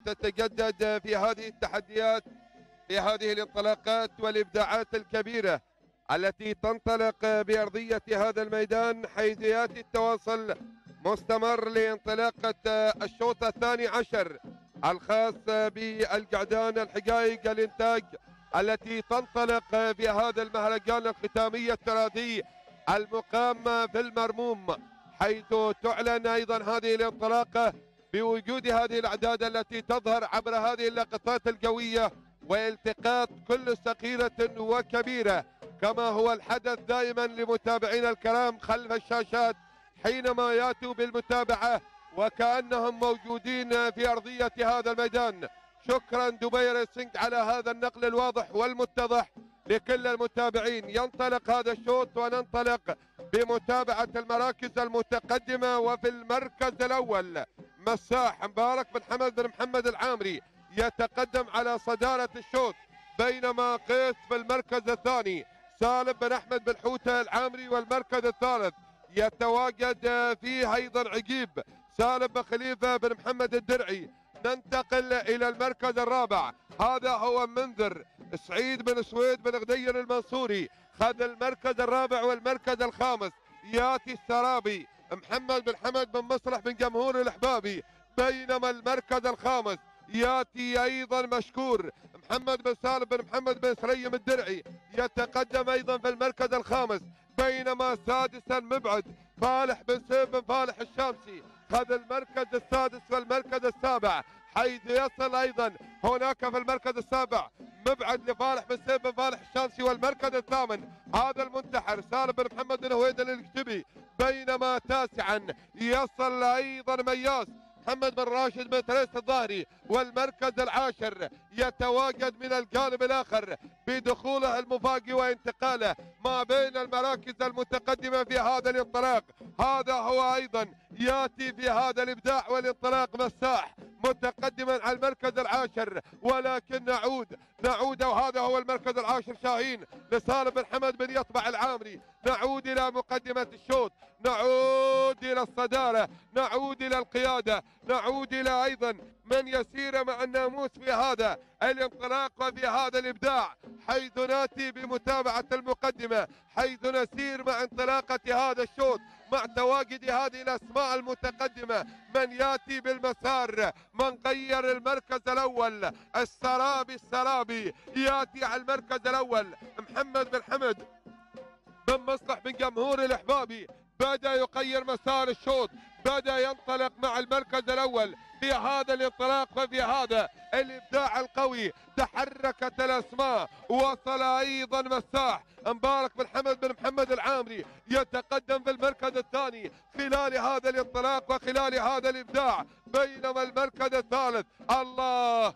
تتجدد في هذه التحديات، في هذه الانطلاقات والإبداعات الكبيرة التي تنطلق بأرضية هذا الميدان، حيث يأتي التواصل مستمر لانطلاقة الشوط الثاني عشر الخاص بالقعدان الحقائق الإنتاج التي تنطلق في هذا المهرجان الختامي الثلاثي المقام في المرموم، حيث تعلن أيضا هذه الانطلاقة بوجود هذه الأعداد التي تظهر عبر هذه اللقطات القوية والتقاط كل صغيرة وكبيرة، كما هو الحدث دائما لمتابعينا الكرام خلف الشاشات حينما ياتوا بالمتابعة وكأنهم موجودين في أرضية هذا الميدان. شكرا دبي ريسنج على هذا النقل الواضح والمتضح لكل المتابعين. ينطلق هذا الشوط وننطلق بمتابعة المراكز المتقدمة. وفي المركز الأول مساح مبارك بن حمد بن محمد العامري يتقدم على صدارة الشوط، بينما قيس في المركز الثاني، سالم بن أحمد بن حوتة العامري والمركز الثالث يتواجد فيه أيضا عقيب سالم بن خليفة بن محمد الدرعي. ننتقل إلى المركز الرابع، هذا هو منذر سعيد بن سويد بن غدير المنصوري خذ المركز الرابع. والمركز الخامس ياتي السرابي محمد بن حمد بن مصلح بن جمهور الأحبابي، بينما المركز الخامس ياتي ايضا مشكور محمد بن سالم بن محمد بن سليم الدرعي يتقدم ايضا في المركز الخامس، بينما سادسا مبعد فالح بن سيف بن فالح الشامسي خذ المركز السادس والمركز السابع، حيث يصل ايضا هناك في المركز السابع مبعد لفالح بن سيف بن فالح الشامسي. والمركز الثامن هذا المنتحر سالم بن محمد بن هويدا الكتبي، بينما تاسعا يصل ايضا مياس محمد بن راشد بن تريس الظاهري. والمركز العاشر يتواجد من الجانب الآخر بدخوله المفاجئ وانتقاله ما بين المراكز المتقدمة في هذا الانطلاق. هذا هو أيضا يأتي في هذا الإبداع والانطلاق مساح متقدما على المركز العاشر، ولكن نعود وهذا هو المركز العاشر شاهين لسالم بن حمد بن يطبع العامري. نعود إلى مقدمة الشوط، نعود إلى الصدارة، نعود إلى القيادة، نعود إلى أيضا من يسير مع الناموس في هذا الانطلاق وفي هذا الإبداع، حيث ناتي بمتابعة المقدمة، حيث نسير مع انطلاقة هذا الشوط مع تواجد هذه الأسماء المتقدمة. من ياتي بالمسار، من غير المركز الأول السرابي ياتي على المركز الأول محمد بن حمد بن مصلح بن جمهور الأحبابي، بدأ يغير مسار الشوط، بدأ ينطلق مع المركز الأول في هذا الانطلاق وفي هذا الإبداع القوي. تحركت الأسماء، وصل أيضا مساح مبارك بن حمد بن محمد العامري يتقدم في المركز الثاني خلال هذا الانطلاق وخلال هذا الإبداع، بينما المركز الثالث الله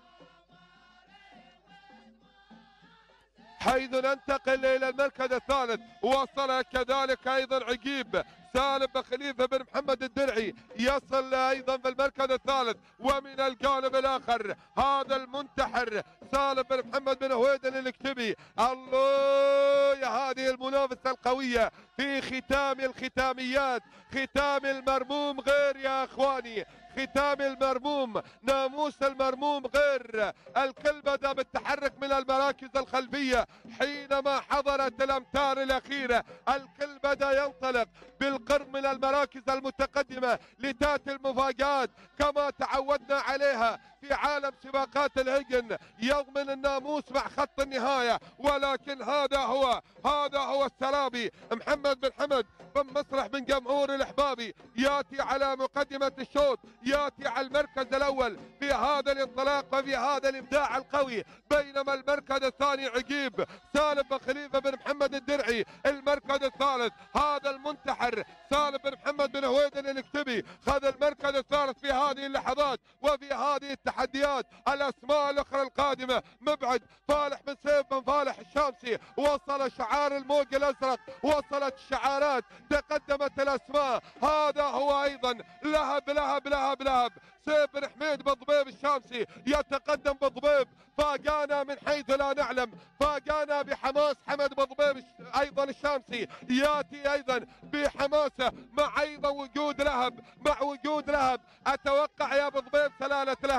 حيث ننتقل إلى المركز الثالث وصل كذلك أيضا عقيب سالم بن خليفة بن محمد الدرعي يصل أيضا في المركز الثالث. ومن الجانب الآخر هذا المنتحر سالم بن محمد بن هويدا الكتبي. الله يا هذه المنافسة القوية في ختام الختاميات، ختام المرموم غير يا أخواني، ختام المرموم ناموس المرموم غير. الكل بدأ بالتحرك من المراكز الخلفية حينما حضرت الأمتار الأخيرة، الكل بدأ ينطلق بالقرب من المراكز المتقدمة لتأتي المفاجآت كما تعودنا عليها في عالم سباقات الهجن، يضمن الناموس مع خط النهاية. ولكن هذا هو السرابي محمد بن حمد بن مصلح بن جمهور الأحبابي ياتي على مقدمة الشوط، ياتي على المركز الأول في هذا الانطلاق وفي هذا الإبداع القوي، بينما المركز الثاني عقيب سالم بن خليفة بن محمد الدرعي. المركز الثالث هذا المنتحر سالم بن محمد بن هويدا الكتبي خذ المركز الثالث في هذه اللحظات وفي هذه التحديات. الأسماء الأخرى القادمة مبعد فالح بن سيف بن فالح الشامسي، وصل شعار الموج الأزرق، وصلت الشعارات، تقدمت الأسماء. هذا هو أيضا لهب سيف بن حميد بن ضبيب الشامسي يتقدم بضبيب، فاجانا من حيث لا نعلم، فاجانا بحماس حمد بن ضبيب ايضا الشامسي ياتي ايضا بحماسه مع ايضا وجود لهب، مع وجود لهب اتوقع يا ابو ضبيب سلاله لهب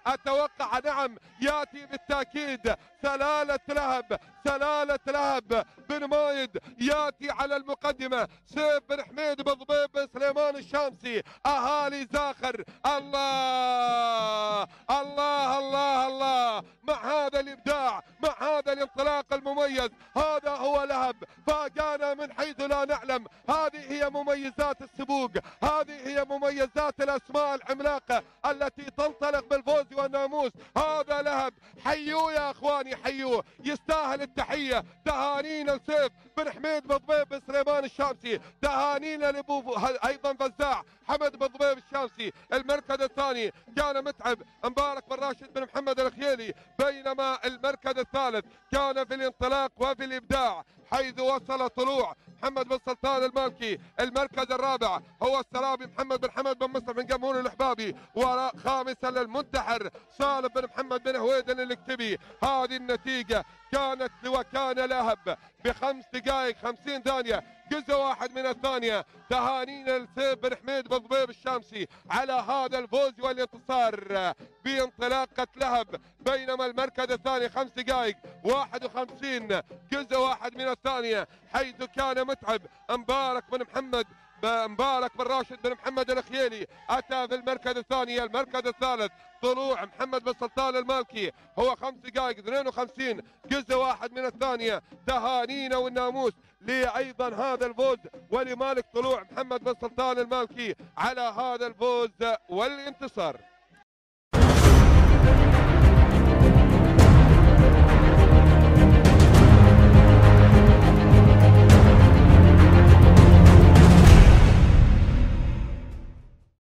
أتوقع نعم يأتي بالتأكيد سلالة لهب بن مايد يأتي على المقدمة. سيف بن حميد بن ضبيب بن سليمان الشامسي، أهالي زاخر. الله الله الله الله، مع هذا الإبداع، مع هذا الانطلاق المميز. هذا هو لهب، فاجانا من حيث لا نعلم. هذه هي مميزات السبوق، هذه هي مميزات الأسماء العملاقة التي تنطلق بالفوز والناموس. هذا لهب، حيوه يا اخواني، حيوه، يستاهل التحية. تهانينا لسيف بن حميد بن ضبيب بن سليمان الشامسي، تهانينا لابو ايضا فزاع حمد بن ضبيب الشامسي. المركز الثاني كان متعب مبارك بن راشد بن محمد الخيالي، بينما المركز الثالث كان في الانطلاق وفي الابداع حيث وصل طلوع محمد بن سلطان المالكي. المركز الرابع هو السرابي محمد بن حمد بن مصطفى بن جمهور الحبابي، وخامسا للمنتحر سالم بن محمد بن هويدن الكتبي. هذه النتيجة كانت وكان لهب ب5 دقائق 50 ثانية جزء واحد من الثانية. تهانينا لسيف بن حميد بن ضبيب الشامسي على هذا الفوز والانتصار بانطلاقة لهب، بينما المركز الثاني 5 دقائق 51 جزء واحد من الثانية حيث كان متعب مبارك بن راشد بن محمد الخيالي أتى في المركز الثاني. المركز الثالث طلوع محمد بن سلطان المالكي هو 5 دقائق 52 جزء واحد من الثانية. تهانينا والناموس لأيضا هذا الفوز ولمالك طلوع محمد بن سلطان المالكي على هذا الفوز والانتصار.